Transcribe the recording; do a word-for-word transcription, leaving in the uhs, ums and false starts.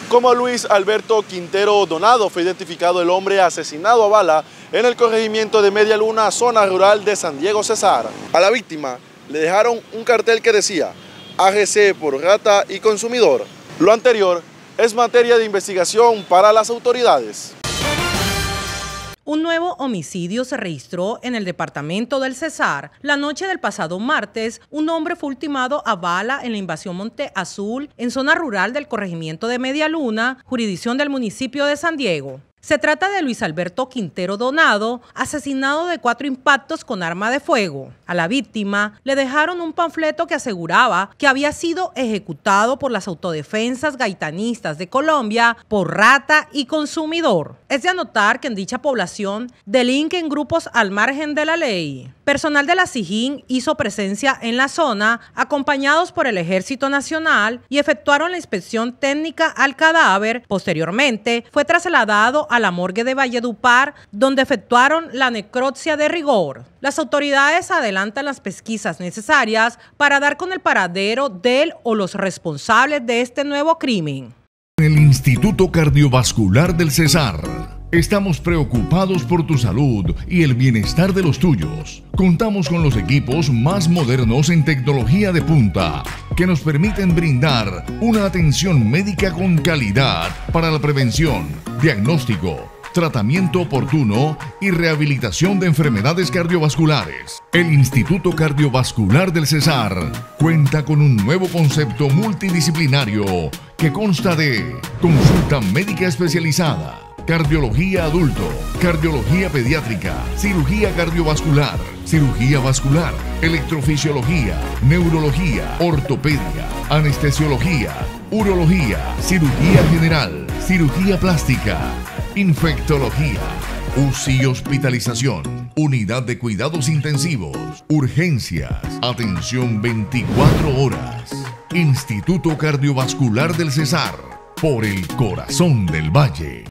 Como Luis Alberto Quintero Donado fue identificado el hombre asesinado a bala en el corregimiento de Media Luna, zona rural de San Diego Cesar. A la víctima le dejaron un cartel que decía A G C por rata y consumidor. Lo anterior es materia de investigación para las autoridades. Un nuevo homicidio se registró en el departamento del Cesar. La noche del pasado martes, un hombre fue ultimado a bala en la invasión Monte Azul, en zona rural del corregimiento de Media Luna, jurisdicción del municipio de San Diego. Se trata de Luis Alberto Quintero Donado, asesinado de cuatro impactos con arma de fuego. A la víctima le dejaron un panfleto que aseguraba que había sido ejecutado por las autodefensas gaitanistas de Colombia por rata y consumidor. Es de anotar que en dicha población delinquen grupos al margen de la ley. Personal de la SIJIN hizo presencia en la zona, acompañados por el Ejército Nacional, y efectuaron la inspección técnica al cadáver. Posteriormente, fue trasladado a la morgue de Valledupar, donde efectuaron la necropsia de rigor. Las autoridades adelantan las pesquisas necesarias para dar con el paradero del o los responsables de este nuevo crimen. El Instituto Cardiovascular del Cesar. Estamos preocupados por tu salud y el bienestar de los tuyos. Contamos con los equipos más modernos en tecnología de punta que nos permiten brindar una atención médica con calidad para la prevención, diagnóstico, tratamiento oportuno y rehabilitación de enfermedades cardiovasculares. El Instituto Cardiovascular del Cesar cuenta con un nuevo concepto multidisciplinario que consta de consulta médica especializada, cardiología adulto, cardiología pediátrica, cirugía cardiovascular, cirugía vascular, electrofisiología, neurología, ortopedia, anestesiología, urología, cirugía general, cirugía plástica, infectología, U C I y hospitalización, unidad de cuidados intensivos, urgencias, atención veinticuatro horas. Instituto Cardiovascular del Cesar, por el corazón del Valle.